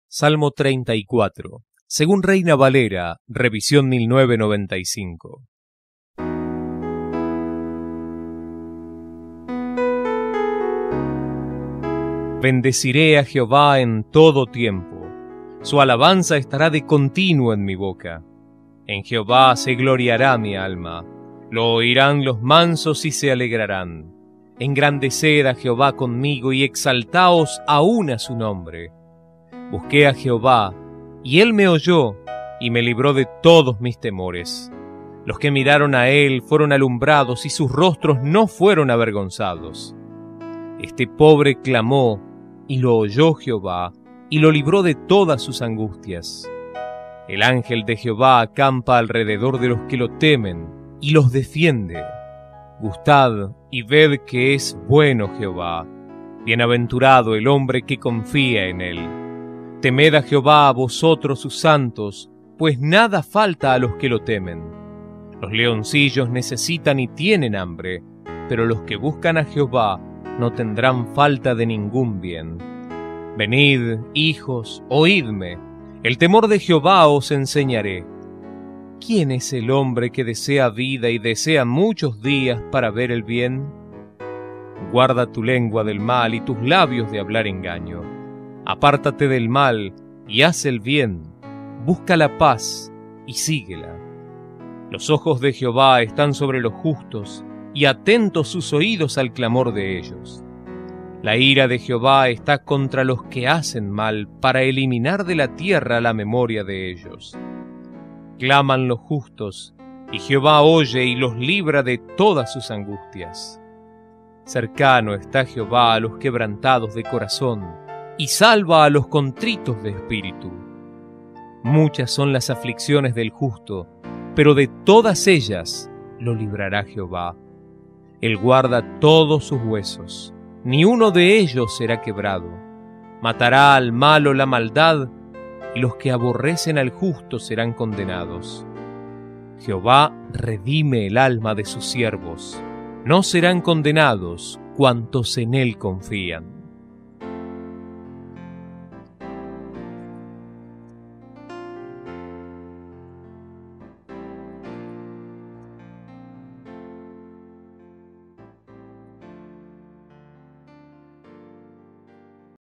Salmo 34, según Reina Valera, revisión 1995. Bendeciré a Jehová en todo tiempo. Su alabanza estará de continuo en mi boca. En Jehová se gloriará mi alma. Lo oirán los mansos y se alegrarán. Engrandeced a Jehová conmigo y exaltaos aún a su nombre. Busqué a Jehová, y él me oyó, y me libró de todos mis temores. Los que miraron a él fueron alumbrados, y sus rostros no fueron avergonzados. Este pobre clamó, y lo oyó Jehová, y lo libró de todas sus angustias. El ángel de Jehová acampa alrededor de los que lo temen, y los defiende. Gustad y ved que es bueno Jehová. Bienaventurado el hombre que confía en él. Temed a Jehová a vosotros sus santos, pues nada falta a los que lo temen. Los leoncillos necesitan y tienen hambre, pero los que buscan a Jehová no tendrán falta de ningún bien. Venid, hijos, oídme, el temor de Jehová os enseñaré. ¿Quién es el hombre que desea vida y desea muchos días para ver el bien? Guarda tu lengua del mal y tus labios de hablar engaño. Apártate del mal y haz el bien, busca la paz y síguela. Los ojos de Jehová están sobre los justos, y atentos sus oídos al clamor de ellos. La ira de Jehová está contra los que hacen mal, para eliminar de la tierra la memoria de ellos. Claman los justos, y Jehová oye y los libra de todas sus angustias. Cercano está Jehová a los quebrantados de corazón, y salva a los contritos de espíritu. Muchas son las aflicciones del justo, pero de todas ellas lo librará Jehová. Él guarda todos sus huesos, ni uno de ellos será quebrado. Matará al malo la maldad, y los que aborrecen al justo serán condenados. Jehová redime el alma de sus siervos, no serán condenados cuantos en él confían.